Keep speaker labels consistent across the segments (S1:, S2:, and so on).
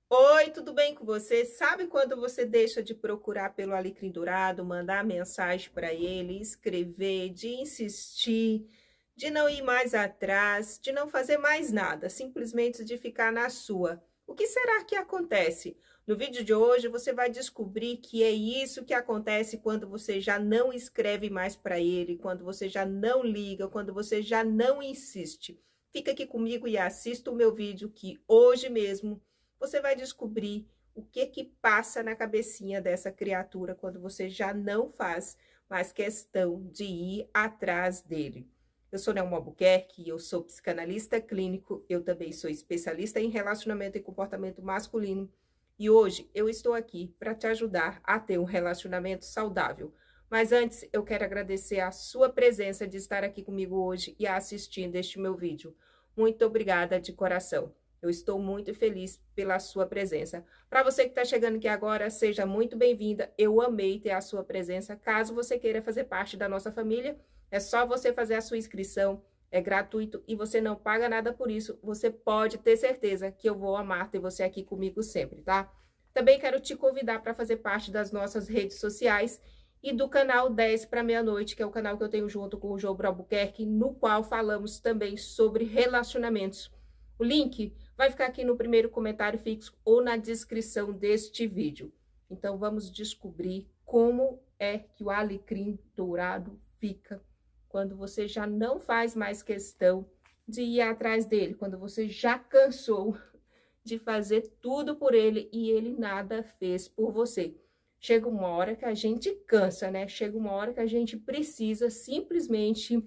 S1: Oi, tudo bem com você? Sabe quando você deixa de procurar pelo alecrim dourado, mandar mensagem para ele, escrever, de insistir, de não ir mais atrás, de não fazer mais nada, simplesmente de ficar na sua? O que será que acontece? No vídeo de hoje você vai descobrir que é isso que acontece quando você já não escreve mais para ele, quando você já não liga, quando você já não insiste. Fica aqui comigo e assista o meu vídeo que hoje mesmo você vai descobrir o que que passa na cabecinha dessa criatura quando você já não faz mais questão de ir atrás dele. Eu sou Nelma Albuquerque, eu sou psicanalista clínico, eu também sou especialista em relacionamento e comportamento masculino e hoje eu estou aqui para te ajudar a ter um relacionamento saudável. Mas antes, eu quero agradecer a sua presença de estar aqui comigo hoje e assistindo este meu vídeo. Muito obrigada de coração. Eu estou muito feliz pela sua presença. Para você que está chegando aqui agora, seja muito bem-vinda. Eu amei ter a sua presença. Caso você queira fazer parte da nossa família, é só você fazer a sua inscrição. É gratuito e você não paga nada por isso. Você pode ter certeza que eu vou amar ter você aqui comigo sempre, tá? Também quero te convidar para fazer parte das nossas redes sociais e do canal 10 para meia-noite, que é o canal que eu tenho junto com o João Albuquerque, no qual falamos também sobre relacionamentos. O link vai ficar aqui no primeiro comentário fixo ou na descrição deste vídeo. Então, vamos descobrir como é que o alecrim dourado fica quando você já não faz mais questão de ir atrás dele, quando você já cansou de fazer tudo por ele e ele nada fez por você. Chega uma hora que a gente cansa, né? Chega uma hora que a gente precisa simplesmente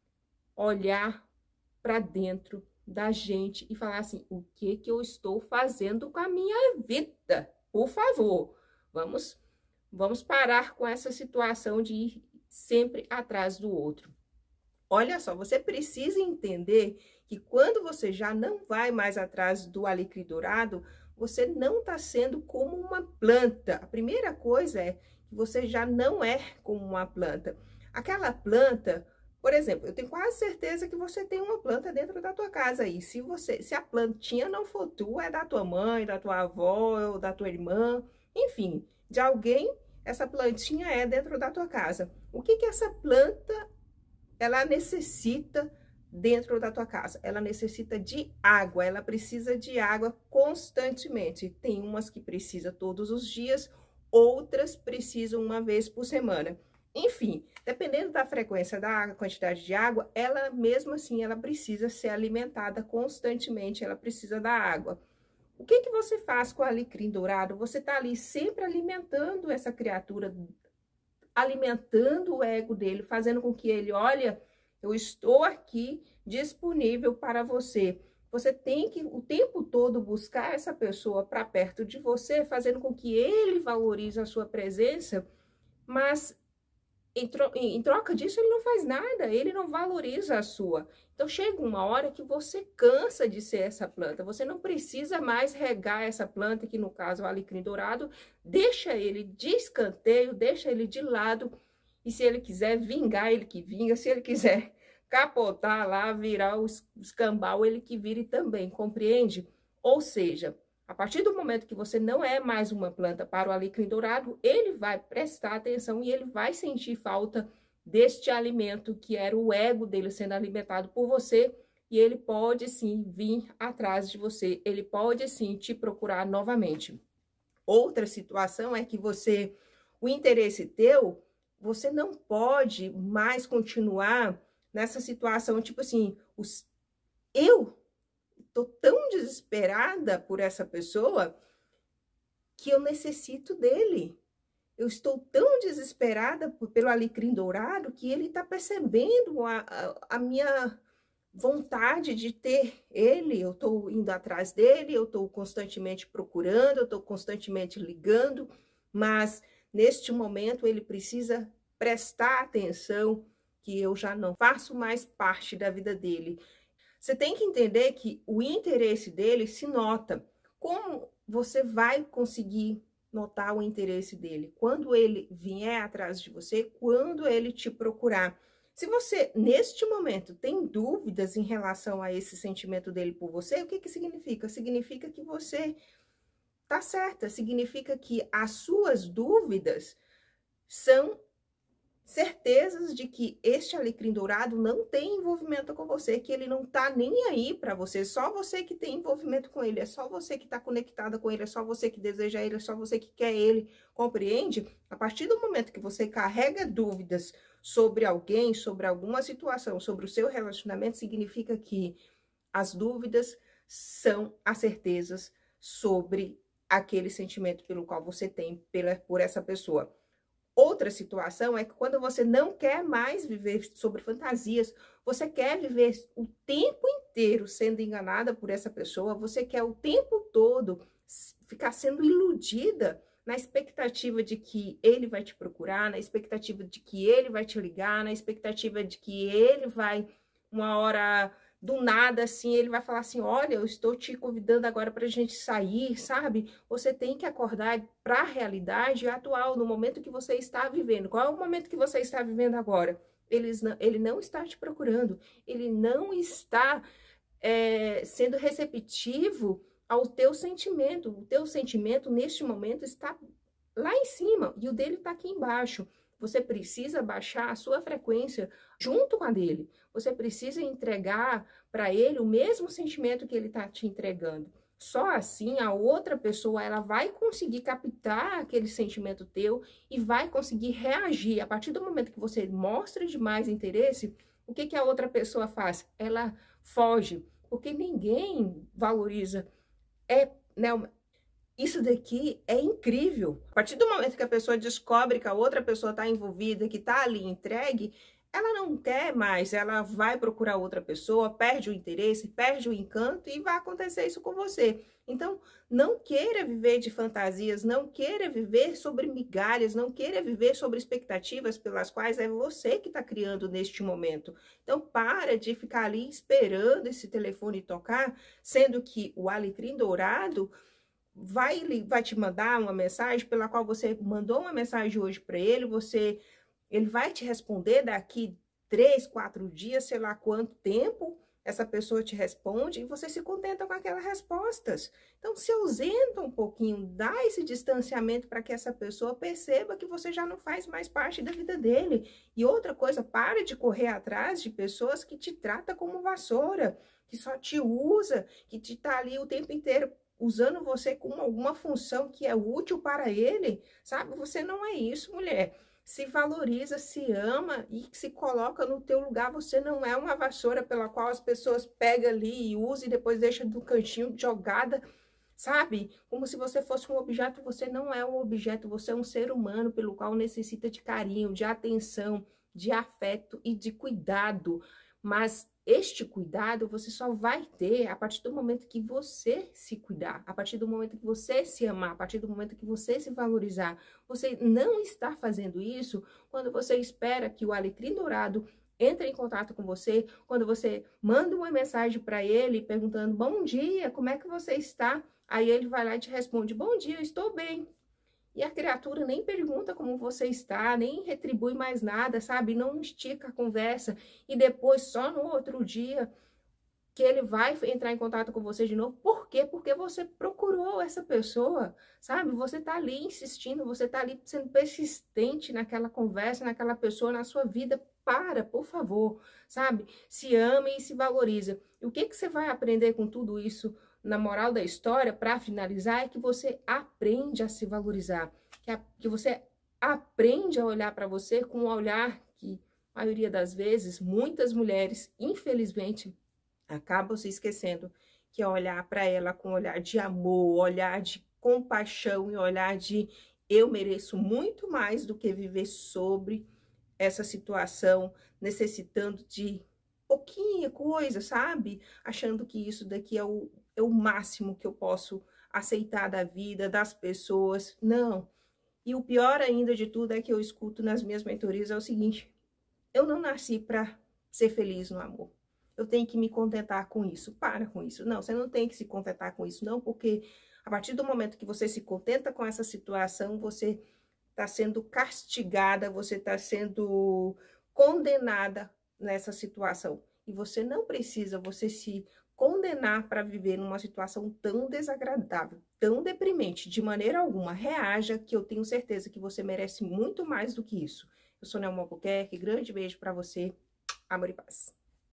S1: olhar para dentro da gente e falar assim, o que que eu estou fazendo com a minha vida? Por favor, vamos parar com essa situação de ir sempre atrás do outro. Olha só, você precisa entender que quando você já não vai mais atrás do alecrim dourado, você não está sendo como uma planta. A primeira coisa é que você já não é como uma planta. Aquela planta, por exemplo, eu tenho quase certeza que você tem uma planta dentro da tua casa aí. Se a plantinha não for tua, é da tua mãe, da tua avó, ou da tua irmã, enfim, de alguém, essa plantinha é dentro da tua casa. O que que essa planta ela necessita dentro da tua casa? Ela necessita de água, ela precisa de água constantemente. Tem umas que precisa todos os dias, outras precisam uma vez por semana. Enfim, dependendo da frequência da água, quantidade de água, ela mesmo assim, ela precisa ser alimentada constantemente, ela precisa da água. O que que você faz com o alecrim dourado? Você tá ali sempre alimentando essa criatura, alimentando o ego dele, fazendo com que ele, olha, eu estou aqui disponível para você. Você tem que o tempo todo buscar essa pessoa para perto de você, fazendo com que ele valorize a sua presença, mas em troca disso, ele não faz nada, ele não valoriza a sua. Então, chega uma hora que você cansa de ser essa planta, você não precisa mais regar essa planta, que no caso é o alecrim dourado, deixa ele de escanteio, deixa ele de lado, e se ele quiser vingar, ele que vinga, se ele quiser capotar lá, virar o escambau, ele que vire também, compreende? Ou seja, a partir do momento que você não é mais uma planta para o alecrim dourado, ele vai prestar atenção e ele vai sentir falta deste alimento que era o ego dele sendo alimentado por você, e ele pode sim vir atrás de você, ele pode sim te procurar novamente. Outra situação é que o interesse teu, você não pode mais continuar nessa situação, tipo assim, eu tô tão desesperada por essa pessoa que eu necessito dele. Eu estou tão desesperada pelo alecrim dourado que ele está percebendo a minha vontade de ter ele. Eu estou indo atrás dele, eu estou constantemente procurando, eu estou constantemente ligando, mas neste momento ele precisa prestar atenção que eu já não faço mais parte da vida dele. Você tem que entender que o interesse dele se nota. Como você vai conseguir notar o interesse dele? Quando ele vier atrás de você, quando ele te procurar. Se você, neste momento, tem dúvidas em relação a esse sentimento dele por você, o que que significa? Significa que você tá certa. Significa que as suas dúvidas são certezas de que este alecrim dourado não tem envolvimento com você, que ele não tá nem aí para você, só você que tem envolvimento com ele, é só você que tá conectada com ele, é só você que deseja ele, é só você que quer ele, compreende? A partir do momento que você carrega dúvidas sobre alguém, sobre alguma situação, sobre o seu relacionamento, significa que as dúvidas são as certezas sobre aquele sentimento pelo qual você tem por essa pessoa. Outra situação é que quando você não quer mais viver sobre fantasias, você quer viver o tempo inteiro sendo enganada por essa pessoa, você quer o tempo todo ficar sendo iludida na expectativa de que ele vai te procurar, na expectativa de que ele vai te ligar, na expectativa de que ele vai, uma hora do nada, assim, ele vai falar assim, olha, eu estou te convidando agora para a gente sair, sabe? Você tem que acordar para a realidade atual, no momento que você está vivendo. Qual é o momento que você está vivendo agora? Ele não está te procurando, ele não está sendo receptivo ao teu sentimento. O teu sentimento, neste momento, está lá em cima e o dele está aqui embaixo. Você precisa baixar a sua frequência junto com a dele. Você precisa entregar para ele o mesmo sentimento que ele está te entregando. Só assim a outra pessoa ela vai conseguir captar aquele sentimento teu e vai conseguir reagir. A partir do momento que você mostra demais interesse, o que que a outra pessoa faz? Ela foge, porque ninguém valoriza. Né, isso daqui é incrível. A partir do momento que a pessoa descobre que a outra pessoa está envolvida, que está ali entregue, ela não quer mais, ela vai procurar outra pessoa, perde o interesse, perde o encanto e vai acontecer isso com você. Então, não queira viver de fantasias, não queira viver sobre migalhas, não queira viver sobre expectativas pelas quais é você que está criando neste momento. Então, para de ficar ali esperando esse telefone tocar, sendo que o alecrim dourado vai te mandar uma mensagem pela qual você mandou uma mensagem hoje para ele, ele vai te responder daqui 3, 4 dias, sei lá quanto tempo essa pessoa te responde, e você se contenta com aquelas respostas. Então, se ausenta um pouquinho, dá esse distanciamento para que essa pessoa perceba que você já não faz mais parte da vida dele. E outra coisa, pare de correr atrás de pessoas que te tratam como vassoura, que só te usa, que te tá ali o tempo inteiro usando você com alguma função que é útil para ele, sabe? Você não é isso, mulher. Se valoriza, se ama e se coloca no teu lugar. Você não é uma vassoura pela qual as pessoas pegam ali e usam e depois deixam do cantinho jogada, sabe? Como se você fosse um objeto. Você não é um objeto, você é um ser humano pelo qual necessita de carinho, de atenção, de afeto e de cuidado. Mas este cuidado você só vai ter a partir do momento que você se cuidar, a partir do momento que você se amar, a partir do momento que você se valorizar. Você não está fazendo isso quando você espera que o alecrim dourado entre em contato com você, quando você manda uma mensagem para ele perguntando, bom dia, como é que você está? Aí ele vai lá e te responde, bom dia, eu estou bem. E a criatura nem pergunta como você está, nem retribui mais nada, sabe? Não estica a conversa. E depois, só no outro dia, que ele vai entrar em contato com você de novo. Por quê? Porque você procurou essa pessoa, sabe? Você tá ali insistindo, você tá ali sendo persistente naquela conversa, naquela pessoa, na sua vida. Para, por favor, sabe? Se ame e se valoriza. E o que que você vai aprender com tudo isso? Na moral da história, para finalizar, é que você aprende a se valorizar, que você aprende a olhar para você com um olhar que, a maioria das vezes, muitas mulheres, infelizmente, acabam se esquecendo, que é olhar para ela com um olhar de amor, olhar de compaixão e olhar de eu mereço muito mais do que viver sobre essa situação, necessitando de pouquinha coisa, sabe? Achando que isso daqui é o máximo que eu posso aceitar da vida, das pessoas. Não. E o pior ainda de tudo é que eu escuto nas minhas mentorias é o seguinte, eu não nasci para ser feliz no amor. Eu tenho que me contentar com isso. Para com isso. Não, você não tem que se contentar com isso, não, porque a partir do momento que você se contenta com essa situação, você está sendo castigada, você está sendo condenada nessa situação. E você não precisa, você se condenar para viver numa situação tão desagradável. tão deprimente de maneira alguma. Reaja, que eu tenho certeza que você merece muito mais do que isso. Eu sou Nelma Albuquerque, grande beijo pra você, amor e paz.